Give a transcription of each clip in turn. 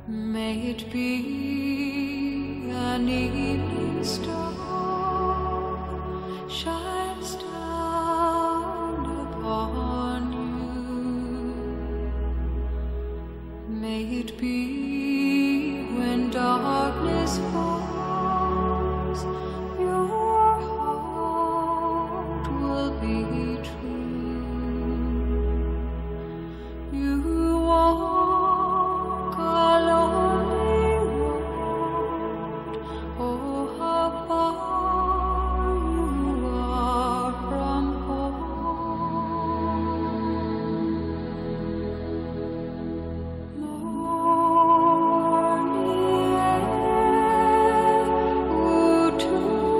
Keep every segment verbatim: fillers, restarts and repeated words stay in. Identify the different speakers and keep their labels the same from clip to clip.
Speaker 1: May it be an evening star shines down upon you. May it be when darkness falls, your heart will be true. You walk a lonely road, oh how far you are from home. Morning air, oh to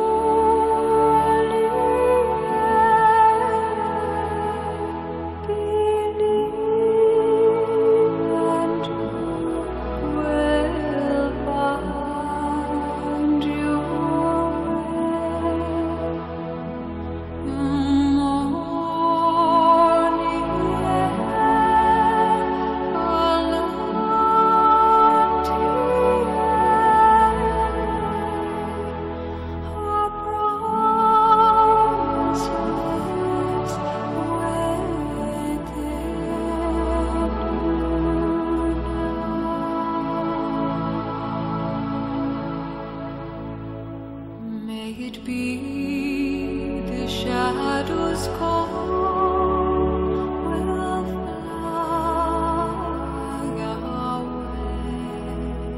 Speaker 1: May it be the shadows call will fly away.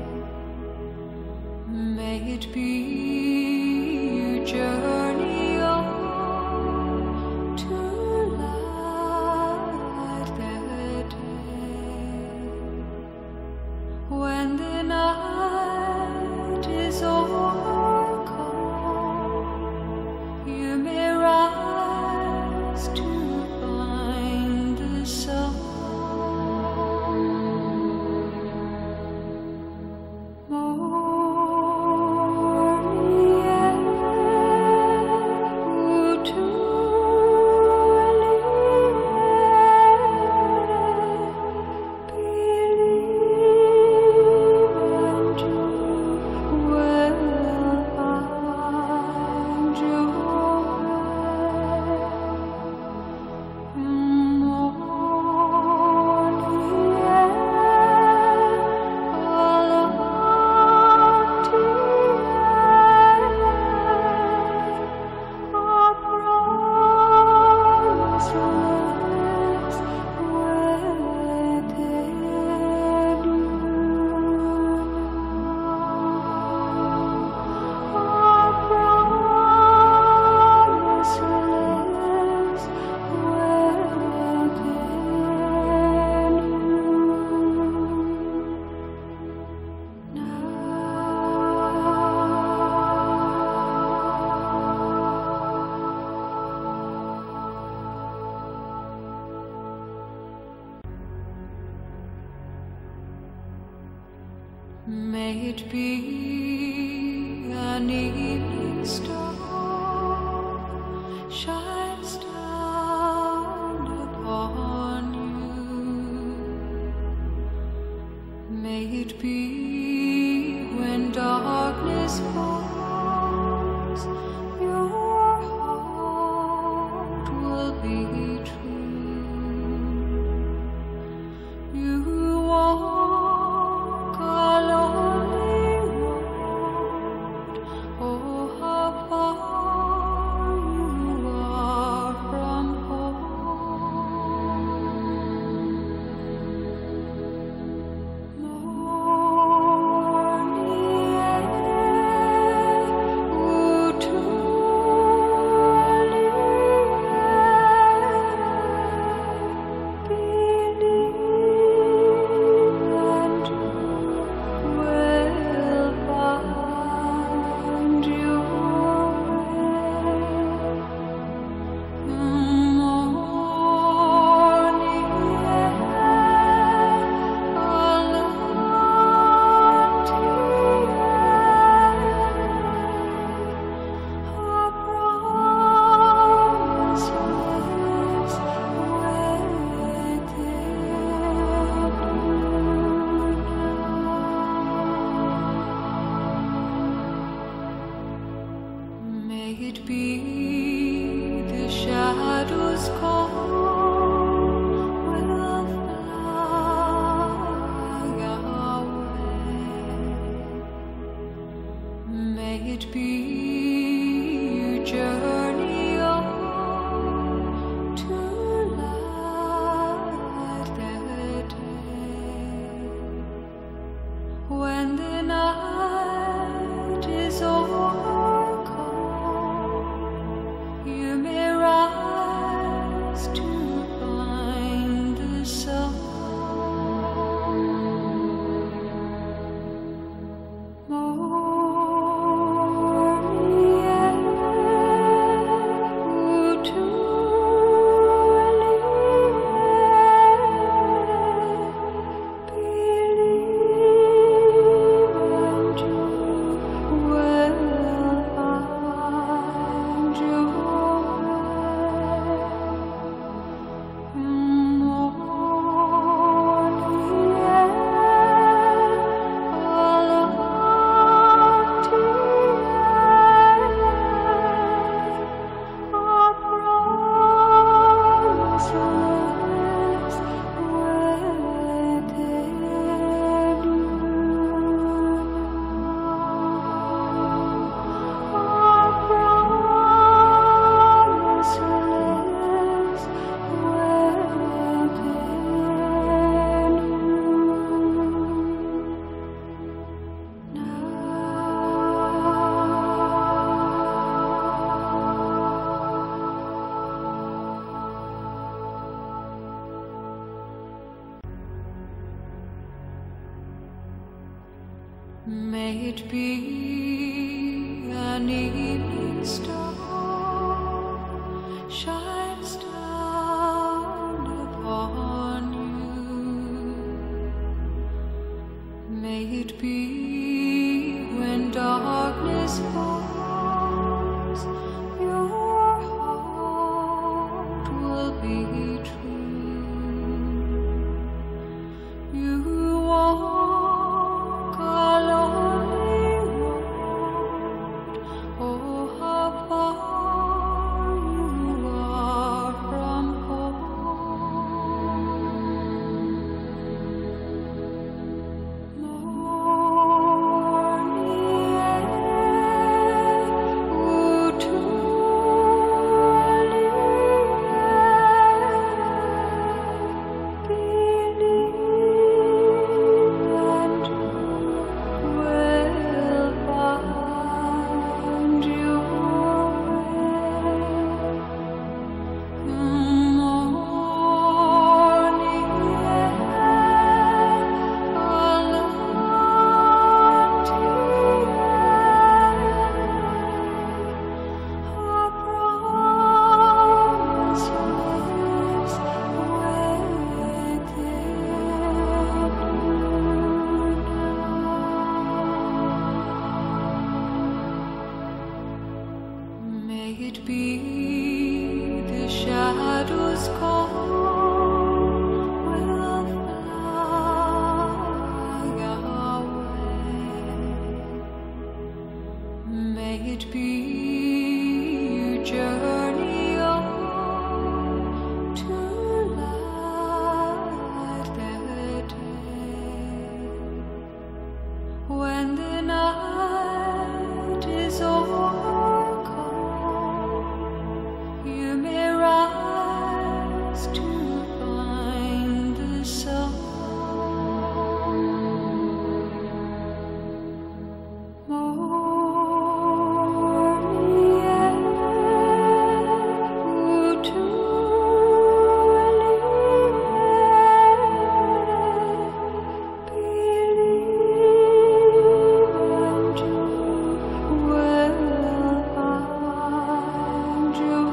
Speaker 1: May it be you journey on to light the day. When the night is over, you may rise to find the sun. Morning air, oh to believe and you will find your May it be an evening star shines down upon you. May it be when darkness falls, your heart will be true. You walk a lonely road, oh how far you are from home. Morning air, May it be an evening star shines down upon you. May it be when darkness falls, your heart will be true. You walk a lonely road. Oh, how far you are from home. Morning air, ooh, to may it be the shadows call will fly away. May it be you journey on to light the day. When the night is overcome, you may rise to find the sun. Morning air, ooh, to believe and you will find your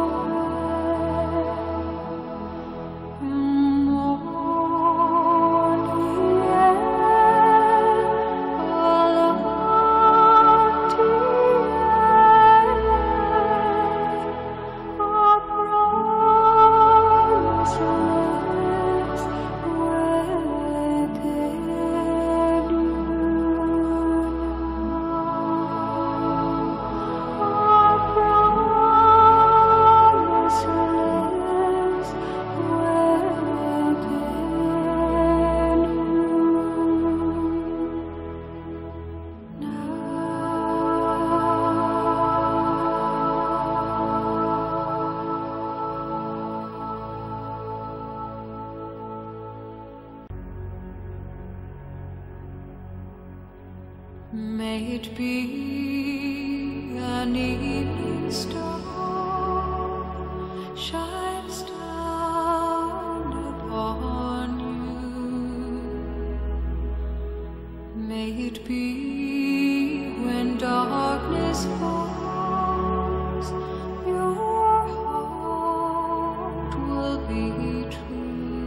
Speaker 1: may it be an evening star shines down upon you. May it be when darkness falls, your heart will be true.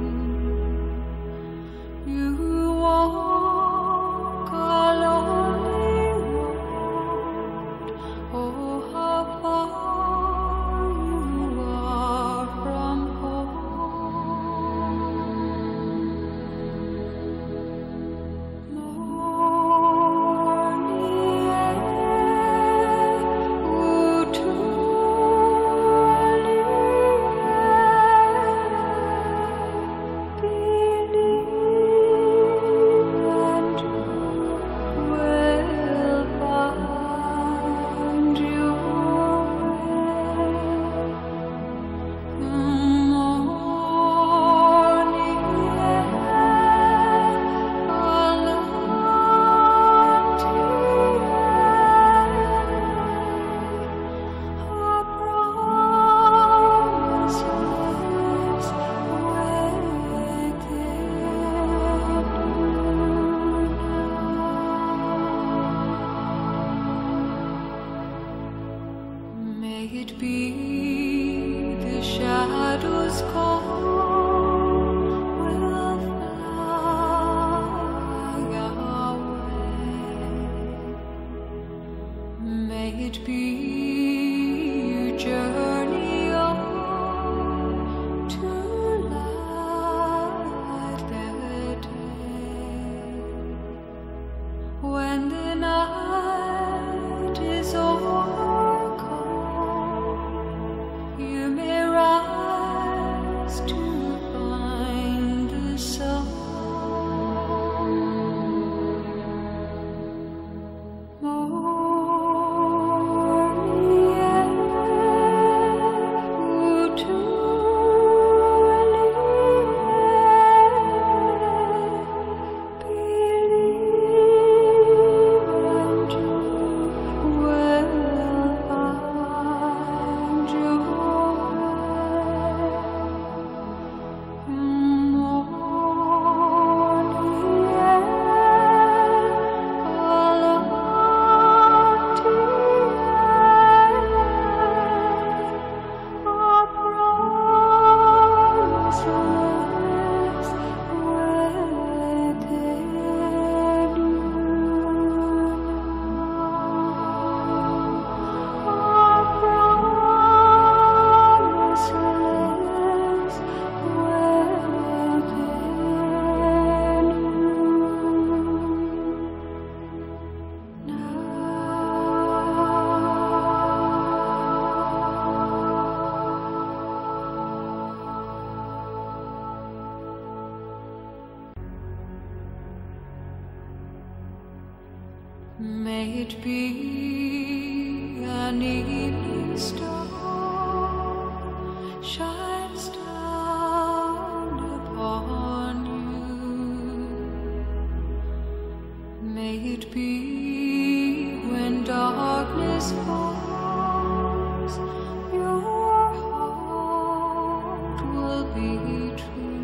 Speaker 1: You walk a lonely road. Oh, how far you are from home. May it be an evening star shines down upon you. May it be when darkness falls, your heart will be true.